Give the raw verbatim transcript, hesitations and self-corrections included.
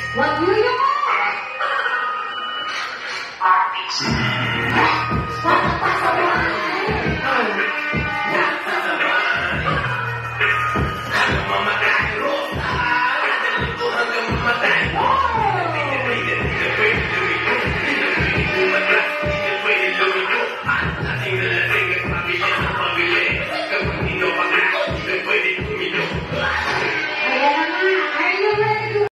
What do you want? Mamatay, Rosa! Nandito hanggang mamatay!